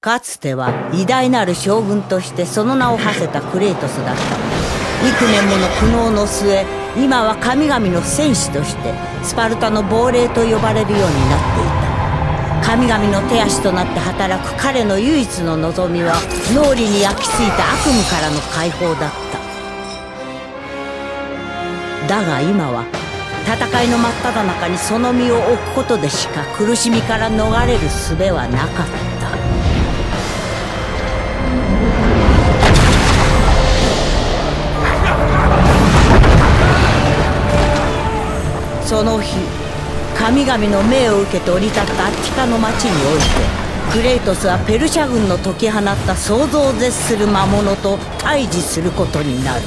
かつては偉大なる将軍としてその名を馳せたクレイトスだったが、幾年もの苦悩の末、今は神々の戦士としてスパルタの亡霊と呼ばれるようになっていた。神々の手足となって働く彼の唯一の望みは、脳裏に焼き付いた悪夢からの解放だった。だが今は戦いの真っ只中にその身を置くことでしか苦しみから逃れる術はなかった。その日、神々の命を受けて降り立ったアッティカの町において、クレイトスはペルシャ軍の解き放った想像を絶する魔物と対峙することになる。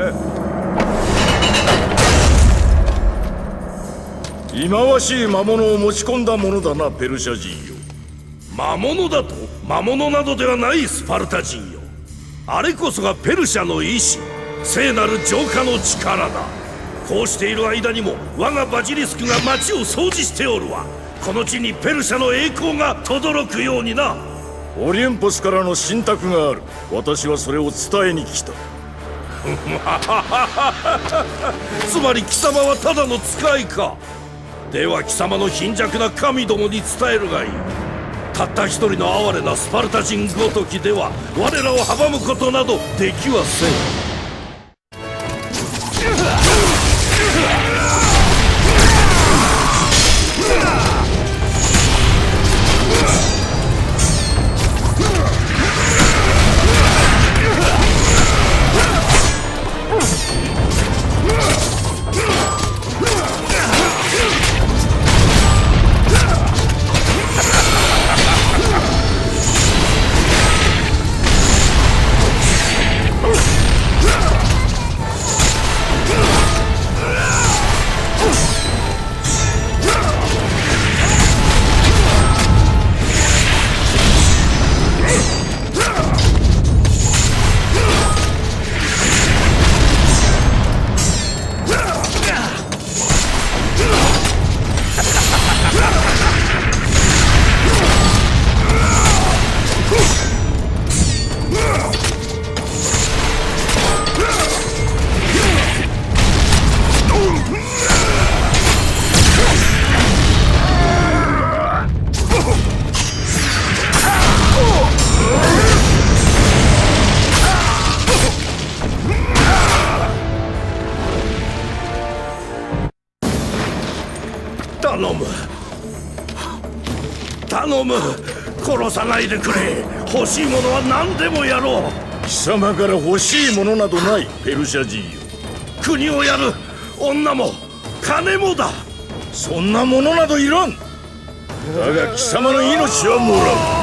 忌まわしい魔物を持ち込んだものだな、ペルシャ人よ。 魔物だと？魔物などではない、スパルタ人よ。あれこそがペルシャの意志、聖なる浄化の力だ。こうしている間にも我がバジリスクが町を掃除しておるわ。この地にペルシャの栄光が轟くようにな。 オリエンポスからの信託がある。私はそれを伝えに来た。 つまり貴様はただの使いか。では貴様の貧弱な神どもに伝えるがいい。たった一人の哀れなスパルタ人ごときでは我らを阻むことなどできはせん。頼む、殺さないでくれ。欲しいものは何でもやろう。 貴様から欲しいものなどない、ペルシャ人よ。 国をやる、女も金もだ。 そんなものなどいらん。だが貴様の命はもらう。